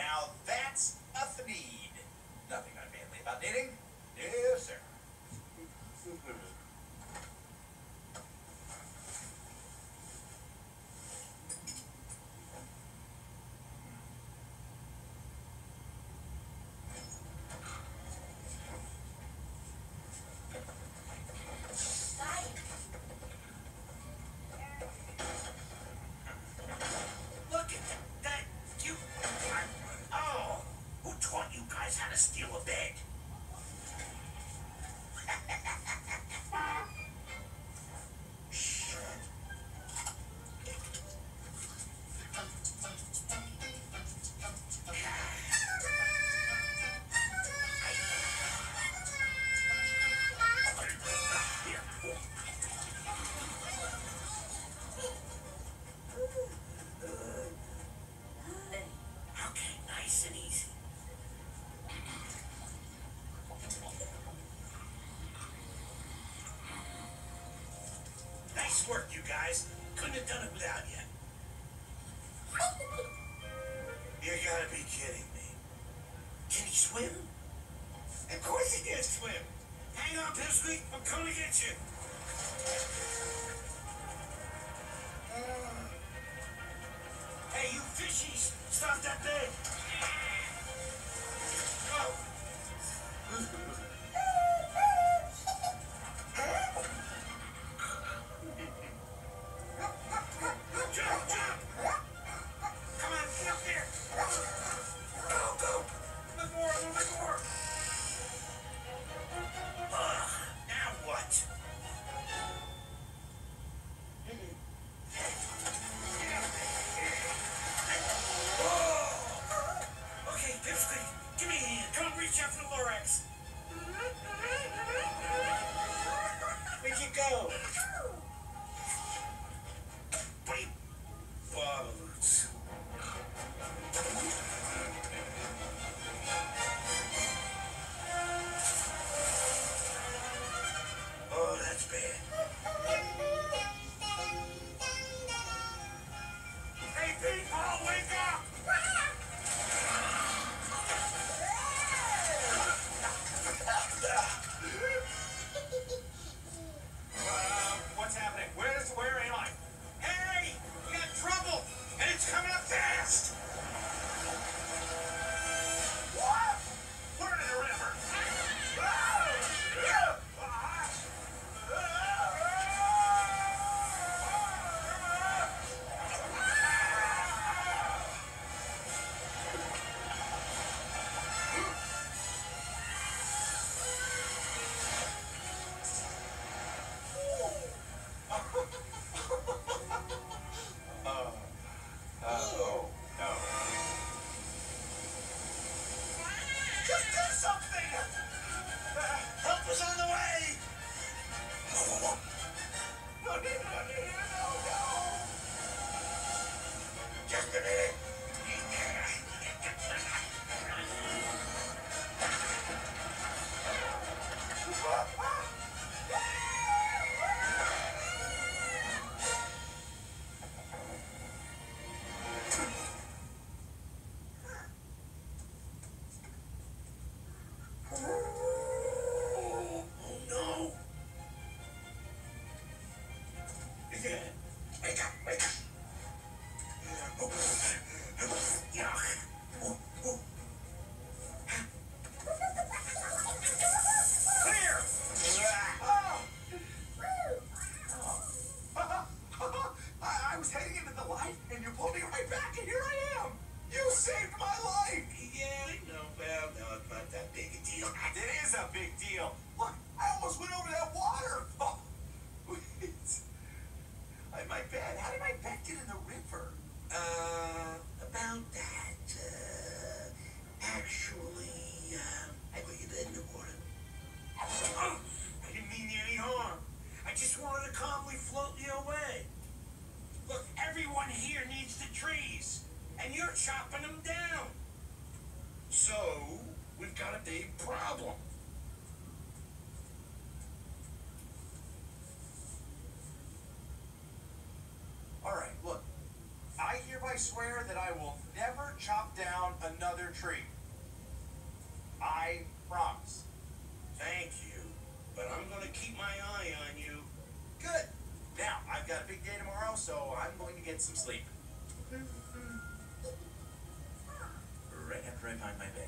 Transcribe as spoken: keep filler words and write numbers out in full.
Now that's a need. Nothing unmanly about knitting. No, sir. Look at that. You. Oh, who taught you guys how to steal a bed? Okay, nice and easy. Nice work, you guys. Couldn't have done it without you. You gotta be kidding me. Can he swim? Of course he can swim. Hang on, Pipsqueak. I'm coming to get you. Hey, you fishies. Stop that bed. Oh. Jump, jump. Come on, get up there. Go, go. A little more, a little bit more. Uh, now what? Oh. Okay, Pipsqueak, give me a hand. Come on, reach out for the Lorax. Where'd you go? Beep. Bottles. Oh, that's bad. Hey, people, wake up! Uh, what's happening? Where's, where am I? Hey, we got trouble, and it's coming up fast. What? We're in the river. Oh, no. Just do something! Uh, help is on the way! No, no, no, no, no! Just a minute! Oh no! Wake up, wake up! Yuck! Clear! I was heading into the light, and you pulled me right back, and here I am! You saved my life! Yeah, I know, well, no, it's not that big a deal. It is a big deal. Look, I almost went over that water. Oh, wait. I, my bed. How did my bed get in the river? Uh, about that. Uh, actually, uh, I put your bed in the water. Oh, I didn't mean you any harm. I just wanted to calmly float you away. Look, everyone here needs the trees, and you're chopping them down. So, we've got a big problem. All right, look, I I hereby swear that I will never chop down another tree. I promise. Thank you, but I'm gonna keep my eye on you. Good. Now, I've got a big day tomorrow, so I'm going to get some sleep. Right after I find my bed.